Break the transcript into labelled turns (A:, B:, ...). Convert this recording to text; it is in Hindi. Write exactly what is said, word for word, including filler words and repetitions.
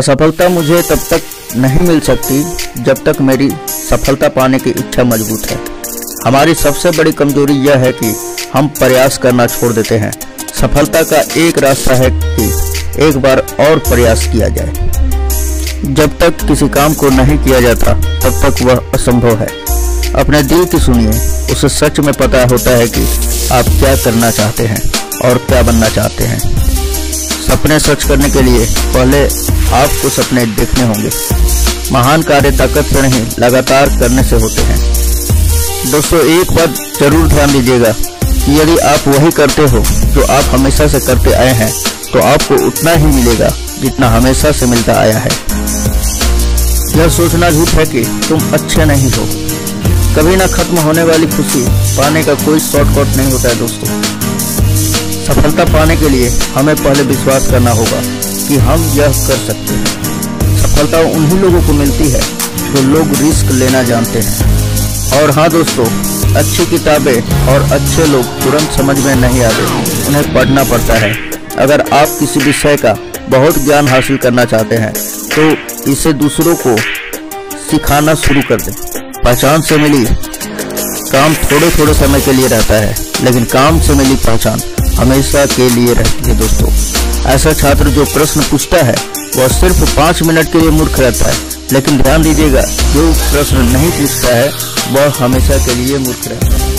A: असफलता मुझे तब तक नहीं मिल सकती जब तक मेरी सफलता पाने की इच्छा मजबूत है। हमारी सबसे बड़ी कमजोरी यह है कि हम प्रयास करना छोड़ देते हैं। सफलता का एक रास्ता है कि एक बार और प्रयास किया जाए। जब तक किसी काम को नहीं किया जाता तब तक वह असंभव है। अपने दिल की सुनिए, उसे सच में पता होता है कि आप क्या करना चाहते हैं और क्या बनना चाहते हैं। सपने सच करने के लिए पहले आपको सपने देखने होंगे। महान कार्य ताकत से नहीं, लगातार करने से होते हैं। दोस्तों, एक बात जरूर ध्यान दीजिएगा कि यदि आप वही करते हो जो आप हमेशा से करते आए हैं तो आपको उतना ही मिलेगा जितना हमेशा से मिलता आया है। यह सोचना झूठ है कि तुम अच्छे नहीं हो। कभी ना खत्म होने वाली खुशी पाने का कोई शॉर्टकट नहीं होता है। दोस्तों, सफलता पाने के लिए हमें पहले विश्वास करना होगा कि हम यह कर सकते हैं। सफलता उन्हीं लोगों को मिलती है जो लोग रिस्क लेना जानते हैं। और हाँ दोस्तों, अच्छी किताबें और अच्छे लोग तुरंत समझ में नहीं आते, उन्हें पढ़ना पड़ता है। अगर आप किसी विषय का बहुत ज्ञान हासिल करना चाहते हैं तो इसे दूसरों को सिखाना शुरू कर दें। पहचान से मिली काम थोड़े थोड़े समय के लिए रहता है, लेकिन काम से मिली पहचान हमेशा के लिए रहती है। दोस्तों, ऐसा छात्र जो प्रश्न पूछता है वह सिर्फ पाँच मिनट के लिए मूर्ख रहता है, लेकिन ध्यान दीजिएगा, जो प्रश्न नहीं पूछता है वह हमेशा के लिए मूर्ख रहता है।